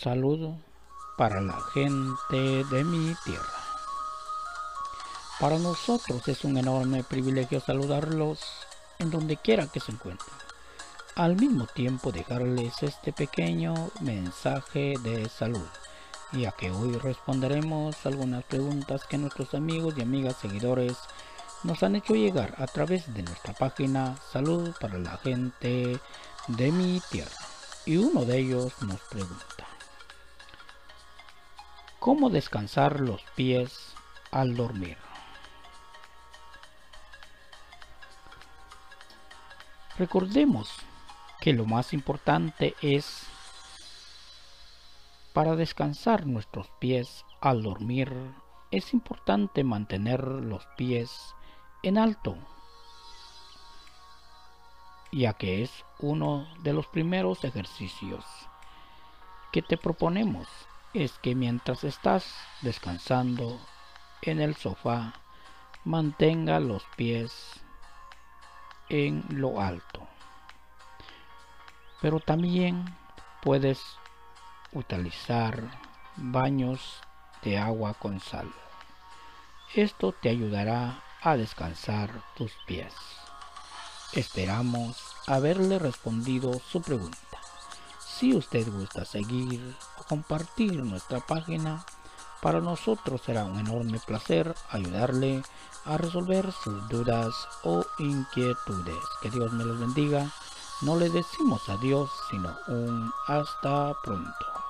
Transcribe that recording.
Saludo para la gente de mi tierra. Para nosotros es un enorme privilegio saludarlos en donde quiera que se encuentren. Al mismo tiempo dejarles este pequeño mensaje de salud, ya que hoy responderemos algunas preguntas que nuestros amigos y amigas seguidores nos han hecho llegar a través de nuestra página Salud para la gente de mi tierra. Y uno de ellos nos pregunta: ¿cómo descansar los pies al dormir? Recordemos que lo más importante es, para descansar nuestros pies al dormir, es importante mantener los pies en alto, ya que es uno de los primeros ejercicios que te proponemos. Es que mientras estás descansando en el sofá, mantenga los pies en lo alto. Pero también puedes utilizar baños de agua con sal. Esto te ayudará a descansar tus pies. Esperamos haberle respondido su pregunta. Si usted gusta seguir o compartir nuestra página, para nosotros será un enorme placer ayudarle a resolver sus dudas o inquietudes. Que Dios me los bendiga. No le decimos adiós, sino un hasta pronto.